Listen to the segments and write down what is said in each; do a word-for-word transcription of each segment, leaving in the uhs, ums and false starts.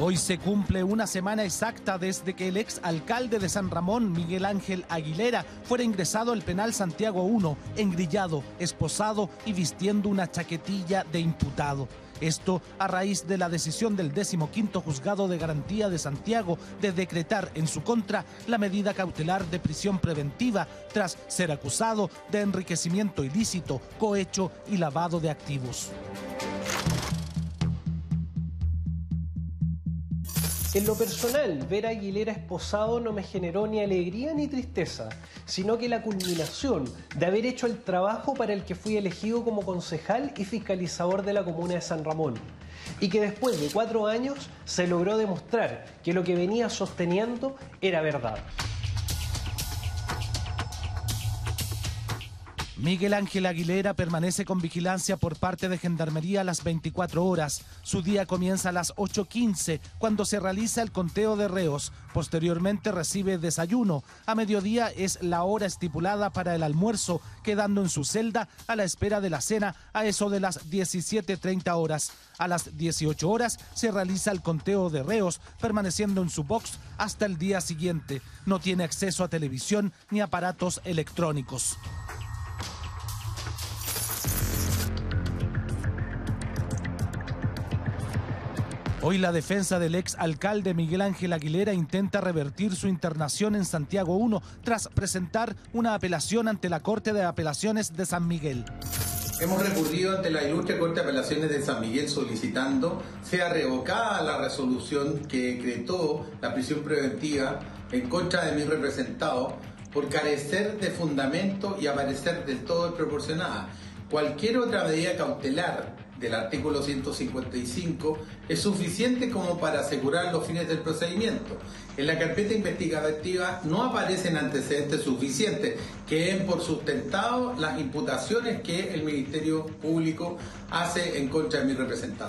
Hoy se cumple una semana exacta desde que el ex alcalde de San Ramón, Miguel Ángel Aguilera, fuera ingresado al penal Santiago uno, engrillado, esposado y vistiendo una chaquetilla de imputado. Esto a raíz de la decisión del decimoquinto Juzgado de Garantía de Santiago de decretar en su contra la medida cautelar de prisión preventiva tras ser acusado de enriquecimiento ilícito, cohecho y lavado de activos. En lo personal, ver a Aguilera esposado no me generó ni alegría ni tristeza, sino que la culminación de haber hecho el trabajo para el que fui elegido como concejal y fiscalizador de la comuna de San Ramón, y que después de cuatro años se logró demostrar que lo que venía sosteniendo era verdad. Miguel Ángel Aguilera permanece con vigilancia por parte de Gendarmería a las veinticuatro horas. Su día comienza a las ocho quince, cuando se realiza el conteo de reos. Posteriormente recibe desayuno. A mediodía es la hora estipulada para el almuerzo, quedando en su celda a la espera de la cena a eso de las diecisiete treinta horas. A las dieciocho horas se realiza el conteo de reos, permaneciendo en su box hasta el día siguiente. No tiene acceso a televisión ni aparatos electrónicos. Hoy la defensa del ex alcalde Miguel Ángel Aguilera intenta revertir su internación en Santiago uno tras presentar una apelación ante la Corte de Apelaciones de San Miguel. Hemos recurrido ante la ilustre Corte de Apelaciones de San Miguel solicitando sea revocada la resolución que decretó la prisión preventiva en contra de mi representado por carecer de fundamento y aparecer del todo desproporcionada. Cualquier otra medida cautelar del artículo ciento cincuenta y cinco es suficiente como para asegurar los fines del procedimiento. En la carpeta investigativa no aparecen antecedentes suficientes que den por sustentado las imputaciones que el Ministerio Público hace en contra de mi representado.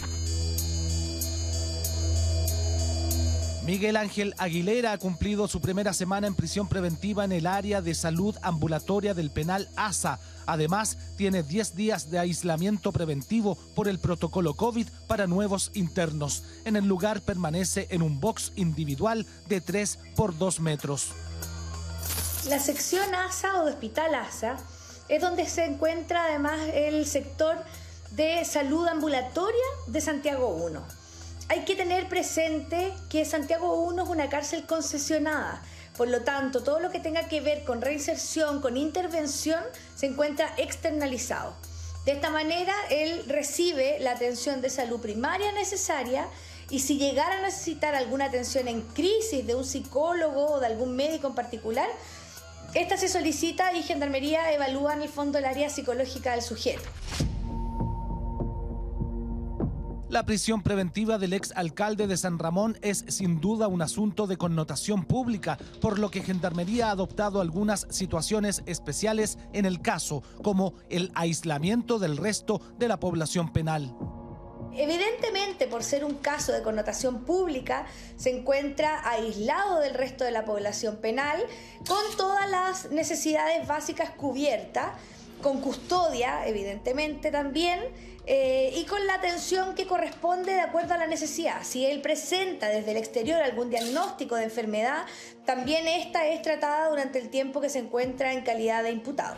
Miguel Ángel Aguilera ha cumplido su primera semana en prisión preventiva en el área de salud ambulatoria del penal ASA. Además, tiene diez días de aislamiento preventivo por el protocolo COVID para nuevos internos. En el lugar permanece en un box individual de tres por dos metros. La sección ASA o de Hospital ASA es donde se encuentra además el sector de salud ambulatoria de Santiago uno. Hay que tener presente que Santiago uno es una cárcel concesionada, por lo tanto, todo lo que tenga que ver con reinserción, con intervención, se encuentra externalizado. De esta manera, él recibe la atención de salud primaria necesaria y si llegara a necesitar alguna atención en crisis de un psicólogo o de algún médico en particular, esta se solicita y Gendarmería evalúa en el fondo el área psicológica del sujeto. La prisión preventiva del ex alcalde de San Ramón es sin duda un asunto de connotación pública, por lo que Gendarmería ha adoptado algunas situaciones especiales en el caso, como el aislamiento del resto de la población penal. Evidentemente, por ser un caso de connotación pública, se encuentra aislado del resto de la población penal, con todas las necesidades básicas cubiertas, con custodia, evidentemente también, eh, y con la atención que corresponde de acuerdo a la necesidad. Si él presenta desde el exterior algún diagnóstico de enfermedad, también esta es tratada durante el tiempo que se encuentra en calidad de imputado.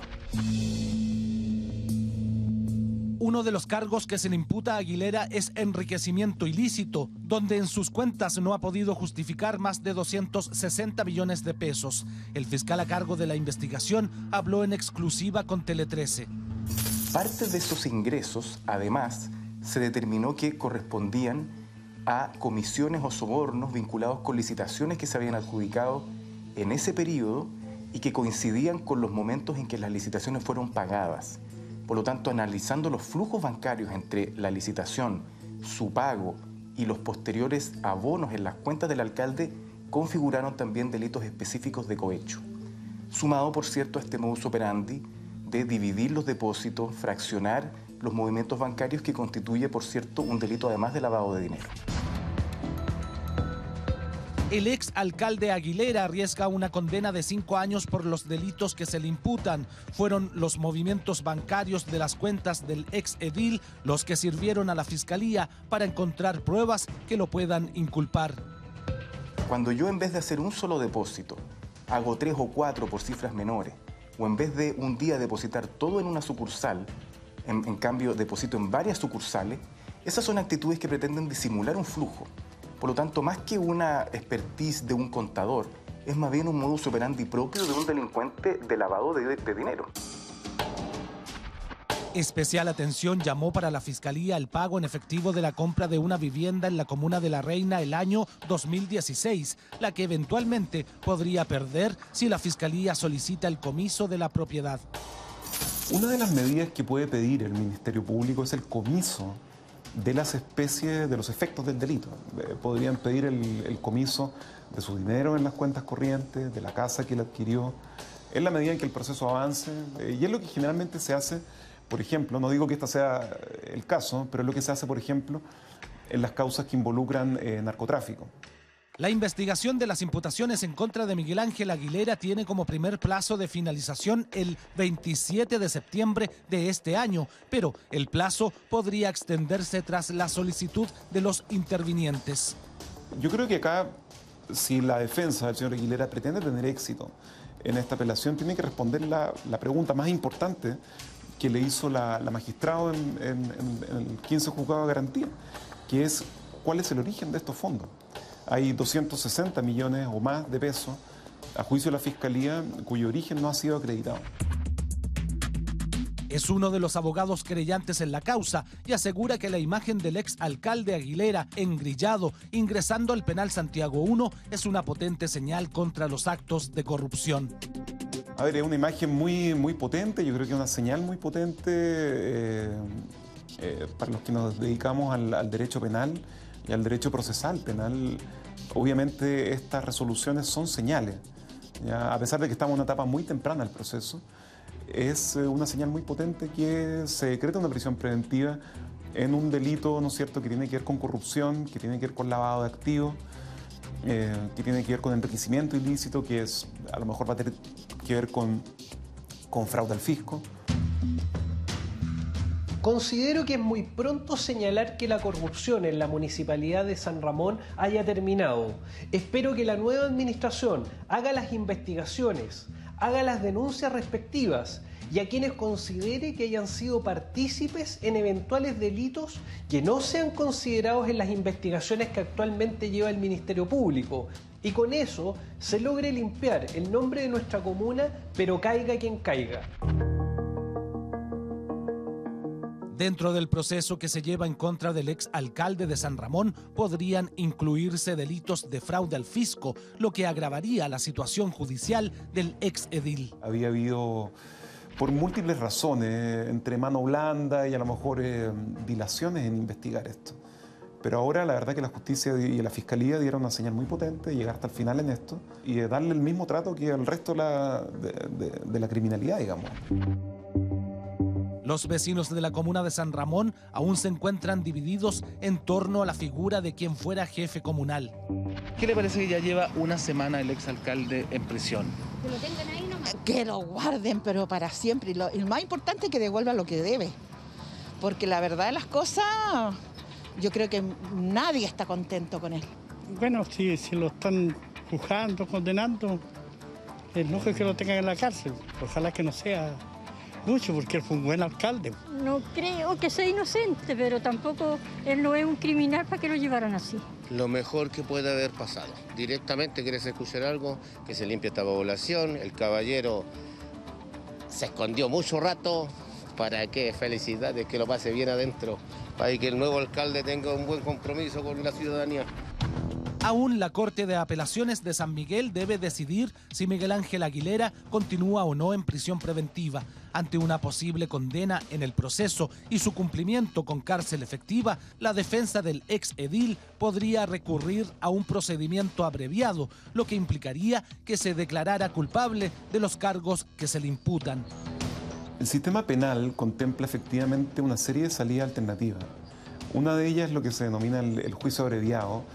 Uno de los cargos que se le imputa a Aguilera es enriquecimiento ilícito, donde en sus cuentas no ha podido justificar más de doscientos sesenta millones de pesos. El fiscal a cargo de la investigación habló en exclusiva con Tele trece. Parte de esos ingresos, además, se determinó que correspondían a comisiones o sobornos vinculados con licitaciones que se habían adjudicado en ese periodo y que coincidían con los momentos en que las licitaciones fueron pagadas. Por lo tanto, analizando los flujos bancarios entre la licitación, su pago y los posteriores abonos en las cuentas del alcalde, configuraron también delitos específicos de cohecho. Sumado, por cierto, a este modus operandi de dividir los depósitos, fraccionar los movimientos bancarios, que constituye, por cierto, un delito además de lavado de dinero. El ex alcalde Aguilera arriesga una condena de cinco años por los delitos que se le imputan. Fueron los movimientos bancarios de las cuentas del ex edil los que sirvieron a la fiscalía para encontrar pruebas que lo puedan inculpar. Cuando yo, en vez de hacer un solo depósito, hago tres o cuatro por cifras menores, o en vez de un día depositar todo en una sucursal, en, en cambio deposito en varias sucursales, esas son actitudes que pretenden disimular un flujo. Por lo tanto, más que una expertise de un contador, es más bien un modus operandi propio de un delincuente de lavado de, de dinero. Especial atención llamó para la Fiscalía el pago en efectivo de la compra de una vivienda en la comuna de La Reina el año dos mil dieciséis, la que eventualmente podría perder si la Fiscalía solicita el comiso de la propiedad. Una de las medidas que puede pedir el Ministerio Público es el comiso de las especies, de los efectos del delito. Eh, podrían pedir el, el comiso de su dinero en las cuentas corrientes, de la casa que él adquirió, en la medida en que el proceso avance, eh, y es lo que generalmente se hace, por ejemplo, no digo que este sea el caso, pero es lo que se hace, por ejemplo, en las causas que involucran eh, narcotráfico. La investigación de las imputaciones en contra de Miguel Ángel Aguilera tiene como primer plazo de finalización el veintisiete de septiembre de este año, pero el plazo podría extenderse tras la solicitud de los intervinientes. Yo creo que acá, si la defensa del señor Aguilera pretende tener éxito en esta apelación, tiene que responder la, la pregunta más importante que le hizo la, la magistrado en, en, en el quince juzgado de garantía, que es cuál es el origen de estos fondos. Hay doscientos sesenta millones o más de pesos, a juicio de la Fiscalía, cuyo origen no ha sido acreditado. Es uno de los abogados querellantes en la causa y asegura que la imagen del ex alcalde Aguilera engrillado ingresando al penal Santiago uno es una potente señal contra los actos de corrupción. A ver, es una imagen muy, muy potente, yo creo que es una señal muy potente eh, eh, para los que nos dedicamos al, al derecho penal y al derecho procesal penal. Obviamente estas resoluciones son señales, ¿ya? A pesar de que estamos en una etapa muy temprana del proceso, es una señal muy potente que se decreta una prisión preventiva en un delito, ¿no es cierto?, que tiene que ver con corrupción, que tiene que ver con lavado de activos, eh, que tiene que ver con enriquecimiento ilícito, que es, a lo mejor va a tener que ver con, con fraude al fisco. Considero que es muy pronto señalar que la corrupción en la Municipalidad de San Ramón haya terminado. Espero que la nueva administración haga las investigaciones, haga las denuncias respectivas y a quienes considere que hayan sido partícipes en eventuales delitos que no sean considerados en las investigaciones que actualmente lleva el Ministerio Público. Y con eso se logre limpiar el nombre de nuestra comuna, pero caiga quien caiga. Dentro del proceso que se lleva en contra del ex alcalde de San Ramón podrían incluirse delitos de fraude al fisco, lo que agravaría la situación judicial del ex edil. Había habido, por múltiples razones, entre mano blanda y a lo mejor eh, dilaciones en investigar esto. Pero ahora la verdad que la justicia y la fiscalía dieron una señal muy potente de llegar hasta el final en esto y de darle el mismo trato que al resto de la, de, de, de la criminalidad, digamos. Los vecinos de la comuna de San Ramón aún se encuentran divididos en torno a la figura de quien fuera jefe comunal. ¿Qué le parece que ya lleva una semana el exalcalde en prisión? Que lo tengan ahí nomás. Que lo guarden, pero para siempre. Y lo, y lo más importante es que devuelva lo que debe. Porque la verdad de las cosas, yo creo que nadie está contento con él. Bueno, si, si lo están juzgando, condenando, es lógico que lo tengan en la cárcel. Ojalá que no sea mucho, porque él fue un buen alcalde. No creo que sea inocente, pero tampoco él no es un criminal para que lo llevaran así. Lo mejor que puede haber pasado. Directamente, ¿quieres escuchar algo? Que se limpie esta población. El caballero se escondió mucho rato. ¿Para qué? Felicidades, que lo pase bien adentro. Para que el nuevo alcalde tenga un buen compromiso con la ciudadanía. Aún la Corte de Apelaciones de San Miguel debe decidir si Miguel Ángel Aguilera continúa o no en prisión preventiva. Ante una posible condena en el proceso y su cumplimiento con cárcel efectiva, la defensa del ex edil podría recurrir a un procedimiento abreviado, lo que implicaría que se declarara culpable de los cargos que se le imputan. El sistema penal contempla efectivamente una serie de salidas alternativas. Una de ellas es lo que se denomina el, el juicio abreviado,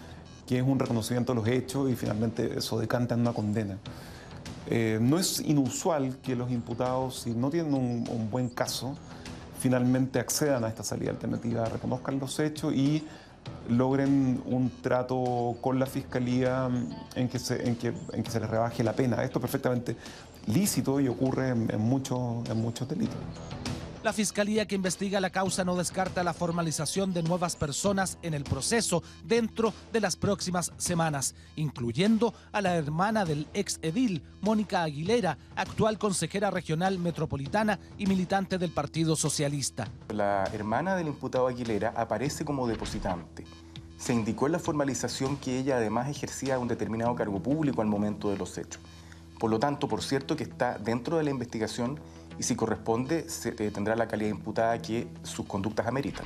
que es un reconocimiento de los hechos y finalmente eso decanta en una condena. Eh, no es inusual que los imputados, si no tienen un, un buen caso, finalmente accedan a esta salida alternativa, reconozcan los hechos y logren un trato con la Fiscalía en que se, en que, en que se les rebaje la pena. Esto es perfectamente lícito y ocurre en, en, muchos, en muchos delitos. La Fiscalía que investiga la causa no descarta la formalización de nuevas personas en el proceso dentro de las próximas semanas, incluyendo a la hermana del ex edil, Mónica Aguilera, actual consejera regional metropolitana y militante del Partido Socialista. La hermana del imputado Aguilera aparece como depositante. Se indicó en la formalización que ella además ejercía un determinado cargo público al momento de los hechos. Por lo tanto, por cierto que está dentro de la investigación y si corresponde, se, eh, tendrá la calidad imputada que sus conductas ameritan.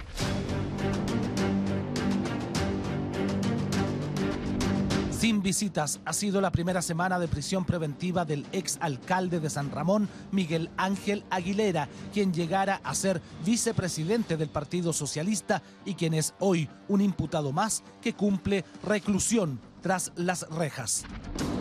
Sin visitas, ha sido la primera semana de prisión preventiva del ex alcalde de San Ramón, Miguel Ángel Aguilera, quien llegara a ser vicepresidente del Partido Socialista y quien es hoy un imputado más que cumple reclusión tras las rejas.